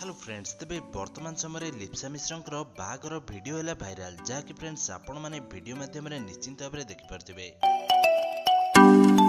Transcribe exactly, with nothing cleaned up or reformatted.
Hello friends, तेबे वर्तमान समय लिप्सा मिश्रंकर बाहागर वीडियो है भाइराल, जहाँकि फ्रेंड्स आपण मैंने वीडियो माध्यम निश्चिंत भाव में देखिपारे।